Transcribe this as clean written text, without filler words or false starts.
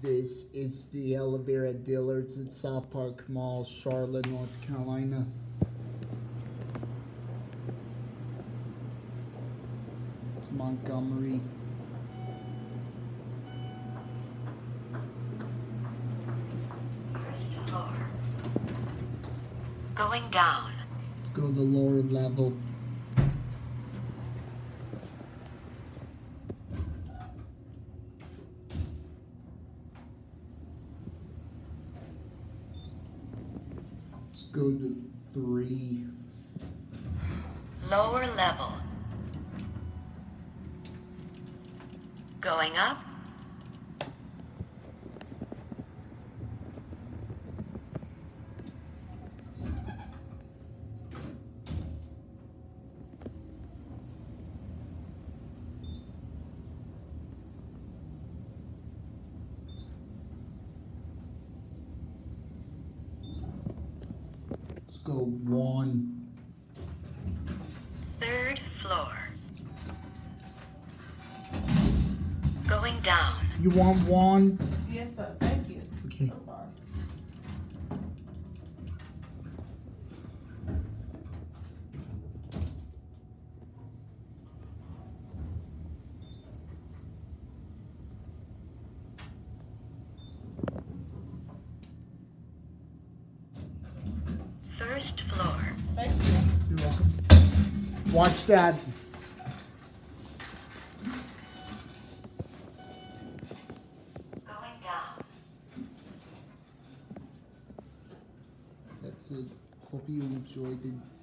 This is the elevator at Dillard's at Southpark Mall, Charlotte, North Carolina. It's Montgomery. First floor. Going down. Let's go to the lower level. Let's go to 3. Lower level. Going up. Let's go 1. Third floor. Going down. You want 1? Yes, sir. Thank you. Okay. So sorry. First floor. Thank you. You're welcome. Watch that. Going down. That's it. Hope you enjoyed it.